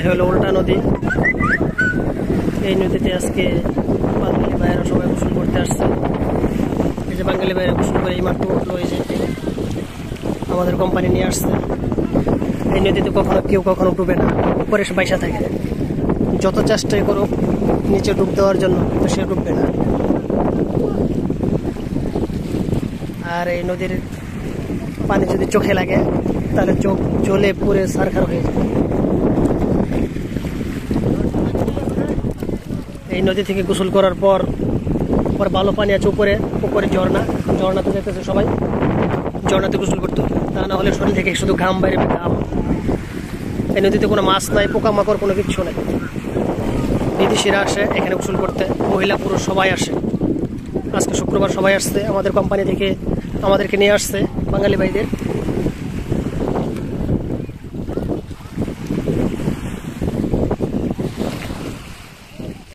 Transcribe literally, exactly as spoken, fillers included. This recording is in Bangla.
হলো উল্টা নদী। এই নদীতে আজকে বাঙালি ভাইয়েরা সবাই গোসল করতে আসছে। এই যে বাঙালি ভাইয়েরা গোসল করে এই মাত্র উঠলো, এই যে আমাদের কোম্পানি নিয়ে আসছে। এই নদীতে কখনো কেউ কখনো ডুবে না, উপরে সে বাইসা থাকে। যত চেষ্টাই করুক নিচে ডুব দেওয়ার জন্য, তো সে ডুববে না। আর এই নদীর পানি যদি চোখে লাগে তাহলে চোখ জ্বলে পুরে সারখার হয়ে যায়। এই নদী থেকে গোসল করার পর পর ভালো পানি আছে উপরে, উপরে ঝর্ণা, ঝর্ণাতে যেতেছে সবাই, ঝর্ণাতে গোসল করতে। তা না হলে শরীর থেকে শুধু ঘাম বাইরে, ঘাম। এই নদীতে কোনো মাছ নাই, পোকামাকড় কোনো কিছু নাই। বিদেশিরা আসে এখানে গোসল করতে, মহিলা পুরুষ সবাই আসে। আজকে শুক্রবার সবাই আসছে, আমাদের কোম্পানি থেকে আমাদেরকে নিয়ে আসছে বাঙালি ভাইদের।